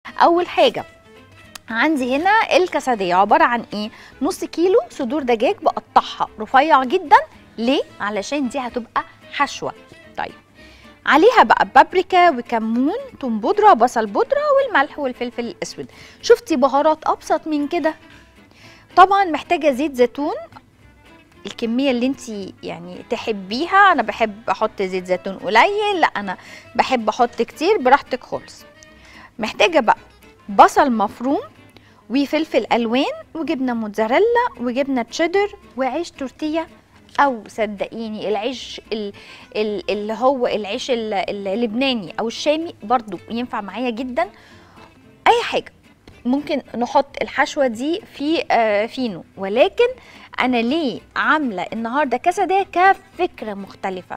اول حاجه عندي هنا الكسديه عباره عن ايه؟ نص كيلو صدور دجاج بقطعها رفيع جدا. ليه؟ علشان دي هتبقى حشوه. طيب عليها بقى بابريكا وكمون، توم بودره، بصل بودره، والملح والفلفل الاسود. شفتي بهارات ابسط من كده؟ طبعا محتاجه زيت زيتون الكميه اللي انت يعني تحبيها. انا بحب احط زيت زيتون قليل، لا انا بحب احط كتير، براحتك خالص. محتاجه بقى بصل مفروم وفلفل الوان وجبنه موتزاريلا وجبنه تشيدر وعيش تورتيه، او صدقيني العيش اللي هو العيش اللبناني او الشامي برضو ينفع معايا جدا. اي حاجه ممكن نحط الحشوه دي في فينو، ولكن انا ليه عامله النهارده كسديه كفكره مختلفه.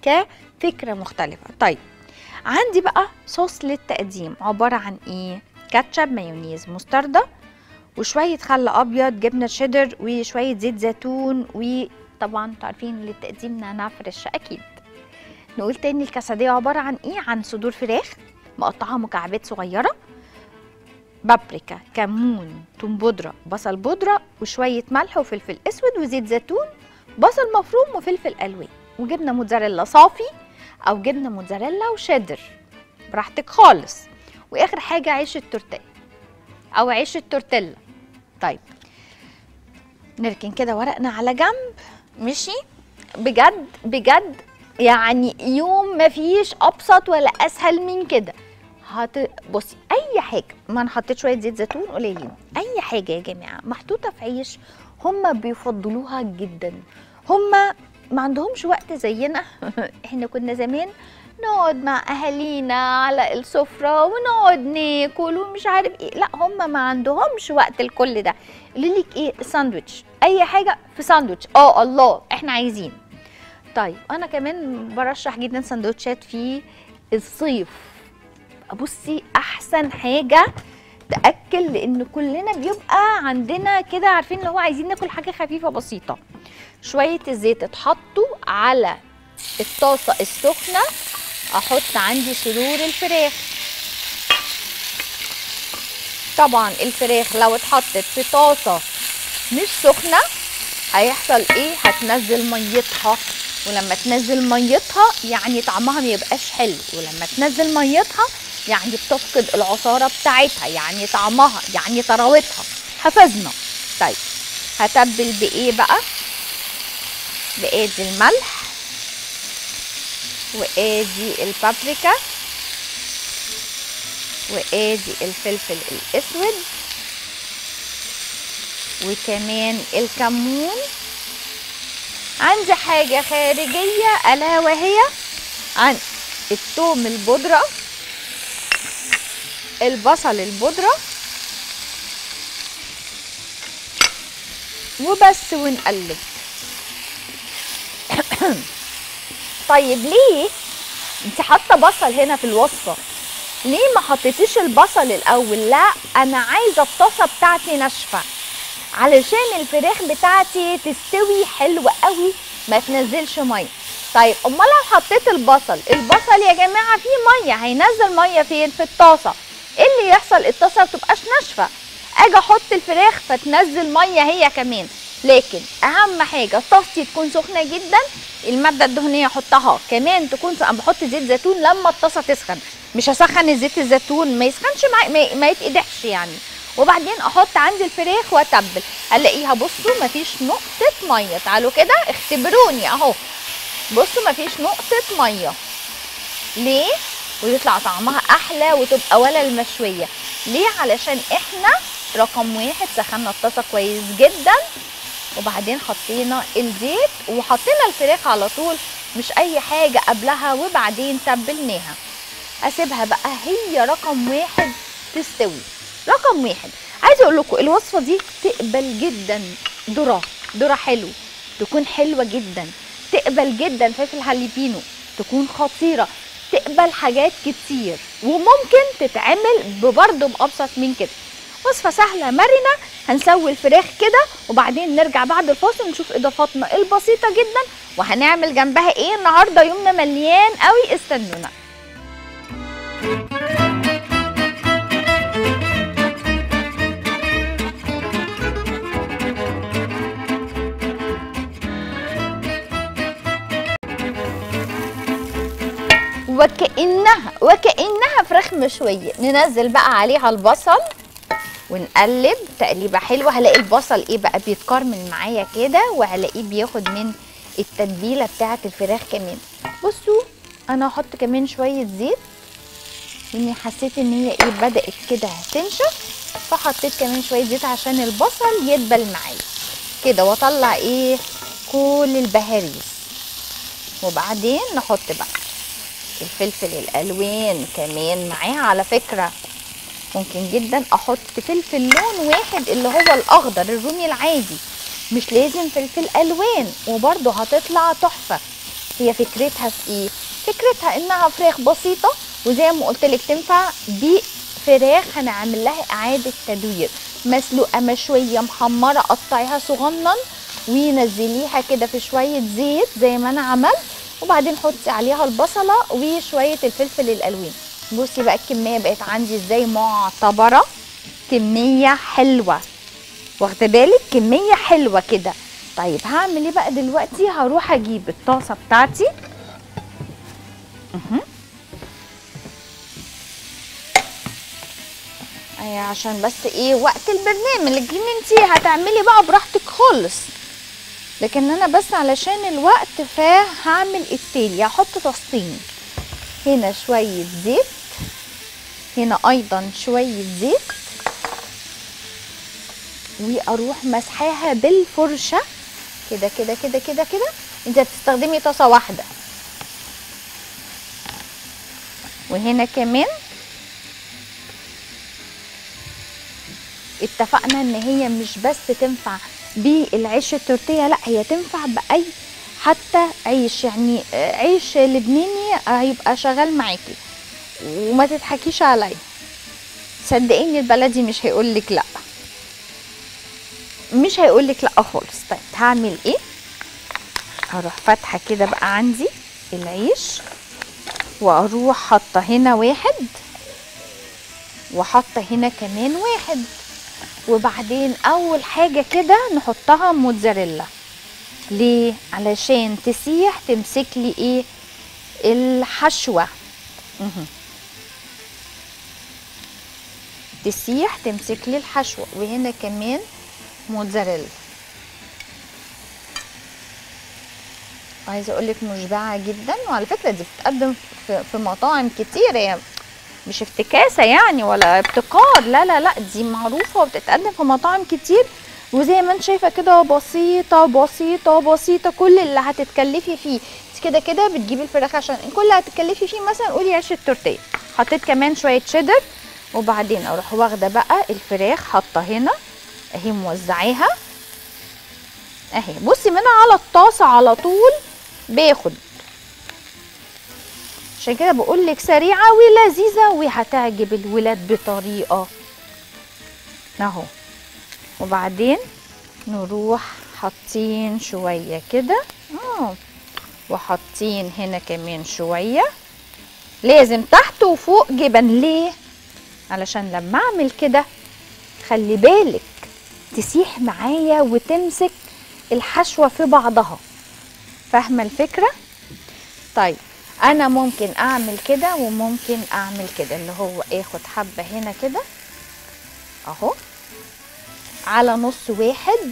طيب عندي بقى صوص للتقديم عباره عن ايه؟ كاتشب، مايونيز، مستردة، وشويه خل ابيض، جبنه شيدر، وشويه زيت زيتون، وطبعا تعرفين للتقديم نعناع فريش اكيد. نقول تاني الكسديه عباره عن ايه؟ عن صدور فراخ مقطعها مكعبات صغيره، بابريكا، كمون، توم بودره، بصل بودره، وشويه ملح وفلفل اسود وزيت زيتون، بصل مفروم وفلفل الوان، وجبنه موتزاريلا صافي او جبنه موتزاريلا وشيدر براحتك خالص. واخر حاجه عيش التورتيه او عيش التورتيلا. طيب نركن كده ورقنا على جنب. ماشي بجد بجد، يعني يوم مفيش ابسط ولا اسهل من كده. بصي اي حاجه، ما انا حطيت شويه زيت زيتون قليلين، اي حاجه يا جماعه محطوطه في عيش هم بيفضلوها جدا. هم ما عندهمش وقت زينا احنا كنا زمان نقعد مع اهالينا على السفره ونقعد ناكل ومش عارف ايه، لا هم ما عندهمش وقت لكل ده. يقول لك ايه؟ ساندوتش، اي حاجه في ساندوتش. الله احنا عايزين. طيب انا كمان برشح جدا سندوتشات في الصيف. بصي احسن حاجه تاكل، لان كلنا بيبقى عندنا كده عارفين اللي هو عايزين ناكل حاجه خفيفه بسيطه. شويه الزيت اتحطوا على الطاسه السخنه، احط عندي صدور الفراخ. طبعا الفراخ لو اتحطت في طاسه مش سخنه هيحصل ايه؟ هتنزل ميتها، ولما تنزل ميتها يعني طعمها ما يبقاش حلو، ولما تنزل ميتها يعني بتفقد العصاره بتاعتها، يعني طعمها، يعني طراوتها. حفظنا. طيب هتبل بايه بقى؟ بادي الملح، وادي البابريكا، وادي الفلفل الاسود، وكمان الكمون. عندي حاجه خارجيه الا وهي عن الثوم البودره، البصل البودره، وبس ونقلب. طيب ليه انت حاطه بصل هنا في الوصفه؟ ليه ما حطيتيش البصل الاول؟ لا انا عايزه الطاسه بتاعتي ناشفه علشان الفراخ بتاعتي تستوي حلوه قوي ما تنزلش ميه. طيب امال لو حطيت البصل يا جماعه فيه ميه، هينزل ميه فين؟ في الطاسه. ايه اللي يحصل؟ الطاسه ما تبقاش ناشفه، اجي احط الفراخ فتنزل ميه هي كمان. لكن اهم حاجه طاستي تكون سخنه جدا، الماده الدهنيه احطها كمان تكون انا بحط زيت زيتون لما الطاسه تسخن، مش هسخن الزيت الزيتون ما يسخنش ما يتقدحش يعني. وبعدين احط عندي الفراخ واتبل، الاقيها بصوا مفيش نقطه ميه. تعالوا كده اختبروني اهو، بصوا مفيش نقطه ميه. ليه؟ ويطلع طعمها احلى وتبقى ولا المشويه. ليه؟ علشان احنا رقم واحد سخنا الطاسه كويس جدا، وبعدين حطينا الزيت وحطينا الفراخ على طول، مش اي حاجه قبلها وبعدين تبلناها. اسيبها بقى هي رقم واحد تستوي. رقم واحد عايزه اقول لكم الوصفه دي تقبل جدا ذره حلو، تكون حلوه جدا، تقبل جدا فلفل هاليبينو، تكون خطيره، تقبل حاجات كتير، وممكن تتعمل برضه بابسط من كده. وصفه سهله مرنه. هنسوي الفراخ كده وبعدين نرجع بعد الفاصل نشوف اضافاتنا البسيطه جدا، وهنعمل جنبها ايه النهارده. يومنا مليان قوي، استنونا. وكأنها فراخ مشوية. ننزل بقى عليها البصل ونقلب تقليبه حلوه. هلاقي البصل ايه بقى بيتكرمل معايا كده، وهلاقيه بياخد من التتبيله بتاعه الفراخ كمان. بصوا انا هحط كمان شويه زيت لاني حسيت ان هي ايه بدات كده هتنشف، فحطيت كمان شويه زيت عشان البصل يدبل معايا كده، واطلع ايه كل البهاريز. وبعدين نحط بقى الفلفل الالوان كمان معاها. على فكره ممكن جدا احط فلفل لون واحد اللي هو الاخضر الرومي العادي، مش لازم فلفل الوان، وبرده هتطلع تحفه. هي فكرتها في ايه؟ فكرتها انها فراخ بسيطه، وزي ما قلت لك تنفع بفراخ هنعمل لها اعاده تدوير، مسلوقه مشويه محمره، قطعيها صغنن ونزليها كده في شويه زيت زي ما انا عملت، وبعدين حطي عليها البصله وشويه الفلفل الالوان. بصي بقى الكميه بقت عندي ازاي معتبره، كميه حلوه، واخده بالك كميه حلوه كده. طيب هعمل ايه بقى دلوقتي؟ هروح اجيب الطاسه بتاعتي عشان بس ايه وقت البرنامج، لكن انتي هتعملي بقى براحتك خالص، لكن انا بس علشان الوقت فهعمل التالي. هحط طاستين، هنا شويه زيت، هنا ايضا شويه زيت، واروح مسحاها بالفرشه كده كده كده كده كده. انت هتستخدمي طاسه واحده. وهنا كمان اتفقنا ان هي مش بس تنفع بالعيش التورتيه، لا هي تنفع باي حتى عيش، يعني عيش لبناني هيبقى شغال معاكي. وما تضحكيش عليا، صدقيني البلدي مش هيقولك لا، مش هيقولك لا خالص. طيب هعمل ايه؟ هروح فاتحه كده بقى عندي العيش، واروح حاطه هنا واحد، وحاطه هنا كمان واحد، وبعدين اول حاجه كده نحطها موتزاريلا. ليه؟ علشان تسيح تمسك لي ايه الحشوه، تسيح تمسك لي الحشوه. وهنا كمان موتزاريلا. عايزه اقول لك مشبعه جدا، وعلى فكره دي بتتقدم في مطاعم كتير، يعني مش افتكاسه يعني ولا ابتكار، لا لا لا، دي معروفه وبتتقدم في مطاعم كتير. وزي ما انت شايفه كده بسيطه بسيطه بسيطه، كل اللي هتتكلفي فيه كده كده بتجيبي الفراخ، عشان كل اللي هتتكلفي فيه مثلا قولي عيش التورتيه. حطيت كمان شويه شيدر، وبعدين اروح واخده بقى الفراخ حاطه هنا اهي، موزعاها اهي. بصي منها على الطاسه على طول باخد، عشان كده بقول لك سريعه ولذيذه وهتعجب الولاد بطريقه اهو. وبعدين نروح حاطين شويه كده وحاطين هنا كمان شويه، لازم تحت وفوق جبن. ليه؟ علشان لما اعمل كده خلي بالك تسيح معايا وتمسك الحشوه في بعضها، فاهمه الفكره؟ طيب انا ممكن اعمل كده وممكن اعمل كده، اللي هو اخد حبه هنا كده اهو على نص واحد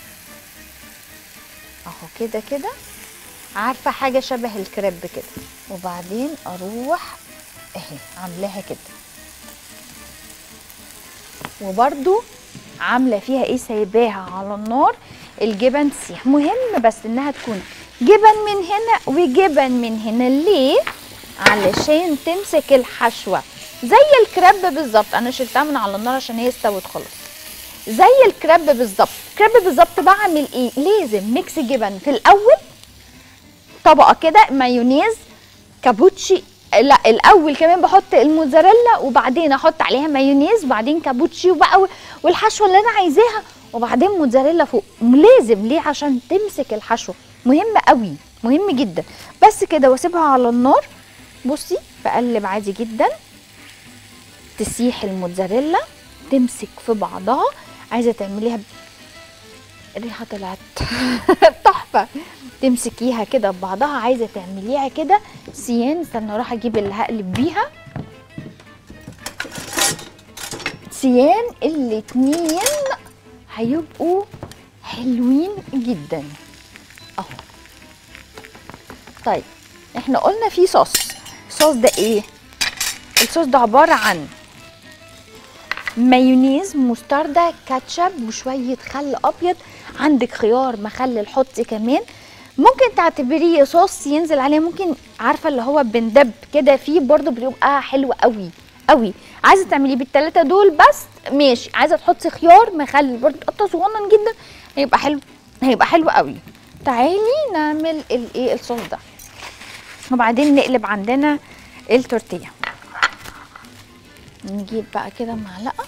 اهو كده كده، عارفه حاجه شبه الكريب كده، وبعدين اروح اهي عاملاها كده، وبرده عامله فيها ايه سايباها على النار الجبن تسيح. مهم بس انها تكون جبن من هنا وجبن من هنا. ليه؟ علشان تمسك الحشوه زي الكريب بالظبط. انا شلتها من على النار عشان هي استوت خلاص، زي الكريب بالظبط. الكريب بالظبط بعمل ايه؟ لازم ميكس جبن في الاول، طبقه كده مايونيز كابوتشي، لا الاول كمان بحط الموتزاريلا وبعدين احط عليها مايونيز وبعدين كابوتشي وبقى والحشوه اللي انا عايزاها، وبعدين موتزاريلا فوق. لازم ليه؟ عشان تمسك الحشوه، مهم قوي، مهم جدا. بس كده واسيبها على النار. بصي بقلب عادي جدا تسيح الموتزاريلا تمسك في بعضها. عايزه تعمليها الريحه طلعت تحفه. تحفه. تمسكيها كده ببعضها، عايزه تعمليها كده سيان. استنى اروح اجيب اللي هقلب بيها سيان. الاتنين هيبقوا حلوين جدا اهو. طيب احنا قلنا في صوص. الصوص ده ايه؟ الصوص ده عباره عن مايونيز، مستردة، كاتشب، وشويه خل ابيض. عندك خيار مخلل حطي كمان. ممكن تعتبريه صوص ينزل عليه، ممكن عارفه اللي هو بندب كده فيه برضو بيبقى حلو قوي قوي. عايزه تعمليه بالثلاثه دول بس ماشي، عايزه تحطي خيار مخلل برضو قطه صغنن جدا هيبقى حلو، هيبقى حلو قوي. تعالي نعمل الايه الصوص ده وبعدين نقلب عندنا التورتيه. نجيب بقى كده معلقه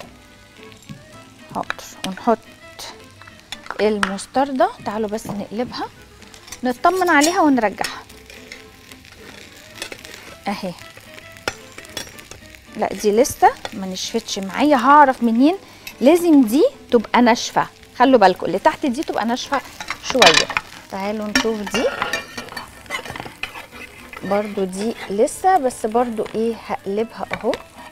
حاضر ونحط المستردة. تعالوا بس نقلبها نطمن عليها ونرجعها اهي. لا دي لسه ما نشفتش معايا، هعرف منين؟ لازم دي تبقى ناشفه، خلوا بالكم اللي تحت دي تبقى ناشفه شويه. تعالوا نشوف دي برضو، دي لسه بس برضو ايه هقلبها اهو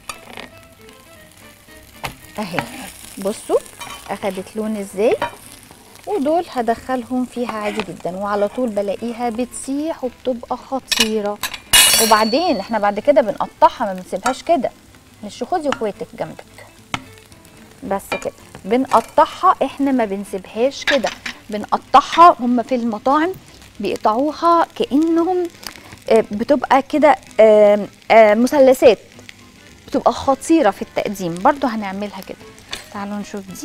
اهي. بصوا اخدت لون ازاي، ودول هدخلهم فيها عادي جدا وعلى طول بلاقيها بتسيح وبتبقى خطيره. وبعدين احنا بعد كده بنقطعها، ما بنسيبهاش كده. مش خدي اخواتك جنبك بس كده، بنقطعها احنا ما بنسيبهاش كده، بنقطعها. هم في المطاعم بيقطعوها كأنهم بتبقى كده مثلثات، بتبقى خطيره في التقديم. برضو هنعملها كده. تعالوا نشوف دي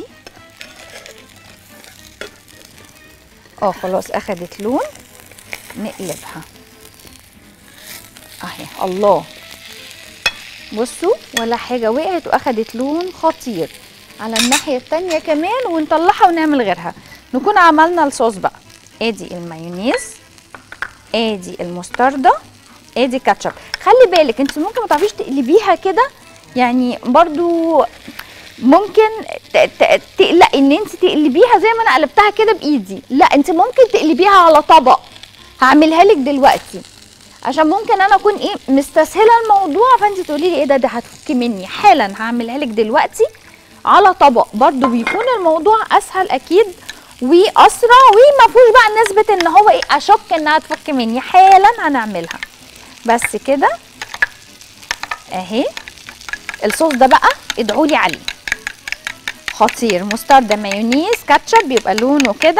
خلاص اخدت لون. نقلبها اهي. الله بصوا ولا حاجه وقعت واخدت لون خطير. على الناحيه التانيه كمان ونطلعها ونعمل غيرها. نكون عملنا الصوص بقى. ادي المايونيز، ادي المستردة، ادي كاتشب. خلي بالك انت ممكن ما تعرفيش تقلبيها كده، يعني برضو ممكن تقلقي ان انت تقلبيها زي ما انا قلبتها كده بايدي. لا انت ممكن تقلبيها على طبق. هعملها لك دلوقتي عشان ممكن انا اكون ايه مستسهله الموضوع، فانت تقولي لي ايه ده هتفكي مني. حالا هعملها لك دلوقتي على طبق، برضو بيكون الموضوع اسهل اكيد واسرع، وما فيهوش بقى نسبه ان هو ايه اشك انها تفك مني. حالا هنعملها بس كده اهي. الصوص ده بقى ادعوا لي عليه، خطير. مستردة، مايونيز، كاتشب، بيبقى لونه كده.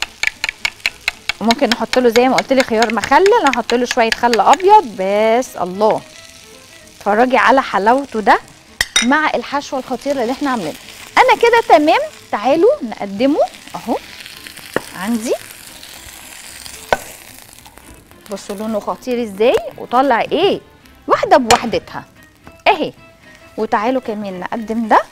ممكن نحط له زي ما قلت لي خيار مخلل، نحط له شويه خل ابيض بس. الله اتفرجي على حلاوته ده مع الحشوه الخطيره اللي احنا عاملينها. انا كده تمام. تعالوا نقدمه اهو عندي. بصوا لونه خطير ازاي وطالع ايه واحده بوحدتها اهي. وتعالوا كمان نقدم ده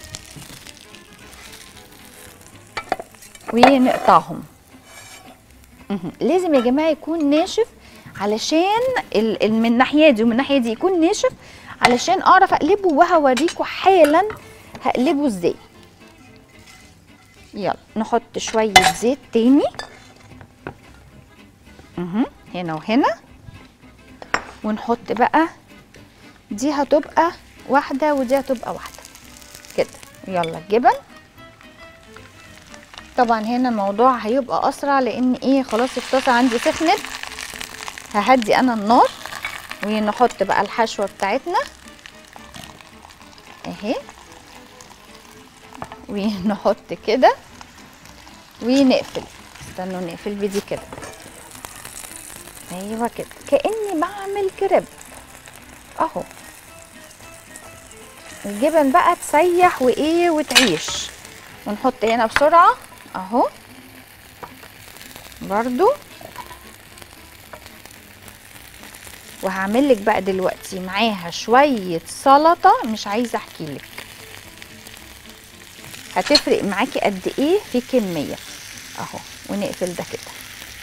ونقطعهم. لازم يا جماعه يكون ناشف علشان من الناحيه دي ومن الناحيه دي يكون ناشف علشان اعرف اقلبه، وهوريكم حالا هقلبه ازاي. يلا نحط شويه زيت تاني هنا وهنا، ونحط بقى دي هتبقى واحده ودي هتبقى واحده كده. يلا الجبن. طبعا هنا الموضوع هيبقى اسرع لان ايه خلاص الطاسه عندي سخنت. ههدي انا النار ونحط بقى الحشوه بتاعتنا اهي، ونحط كده ونقفل. استنوا نقفل بدي كده ايوه كده كاني بعمل كريب اهو. الجبن بقى تسيح وايه وتعيش. ونحط هنا بسرعه اهو برضو. وهعمل لك بقى دلوقتي معاها شويه سلطه، مش عايزه احكي لك هتفرق معاكي قد ايه في كميه اهو. ونقفل ده كده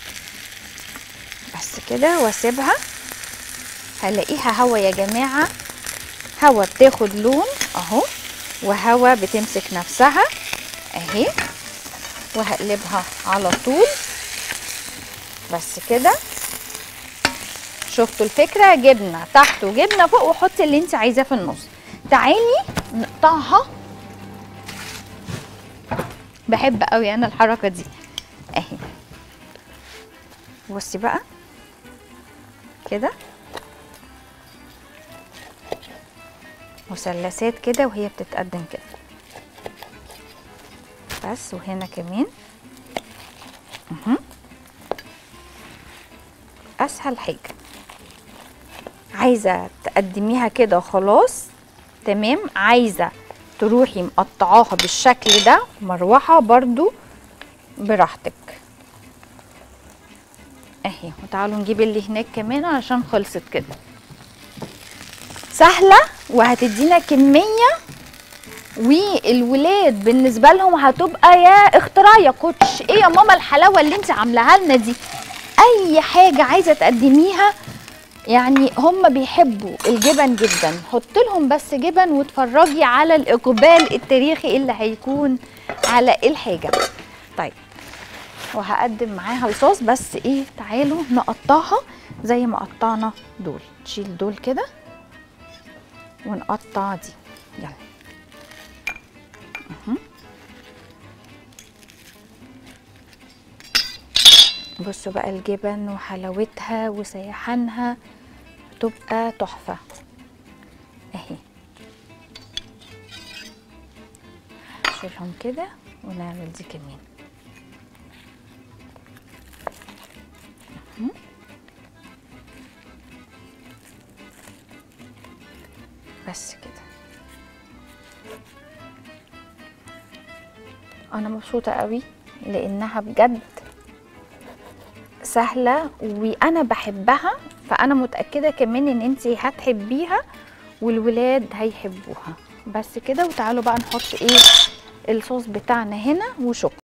بس كده واسيبها. هلاقيها هوا يا جماعه، هوا بتاخد لون اهو، وهوا بتمسك نفسها اهي. وهقلبها على طول بس كده. شفتوا الفكره؟ جبنه تحت وجبنه فوق، وحطي اللي انت عايزاه في النص. تعالي نقطعها. بحب قوي انا الحركه دي اهي. بصي بقى كده مثلثات كده وهي بتتقدم كده بس. وهنا كمان اسهل حاجه. عايزه تقدميها كده خلاص تمام، عايزه تروحي مقطعاها بالشكل ده مروحه برضو براحتك اهي. وتعالوا نجيب اللي هناك كمان عشان خلصت كده. سهله وهتدينا كميه، والولاد بالنسبه لهم هتبقى يا اختراع يا كوتش. ايه يا ماما الحلاوه اللي انت عاملاها لنا دي؟ اي حاجه عايزه تقدميها يعني هم بيحبوا الجبن جدا. حط لهم بس جبن واتفرجي على الاقبال التاريخي اللي هيكون على الحاجه. طيب وهقدم معاها الصوص بس ايه، تعالوا نقطعها زي ما قطعنا دول. نشيل دول كده ونقطع دي. يلا بصوا بقى الجبن وحلاوتها وسيحانها تبقى تحفة اهي. نشيلهم كده ونعمل دي كمان. بس كده. انا مبسوطة قوي لانها بجد سهلة وانا بحبها، فانا متأكدة كمان ان انتي هتحبيها والولاد هيحبوها. بس كده. وتعالوا بقى نحط ايه الصوص بتاعنا هنا وشكرا.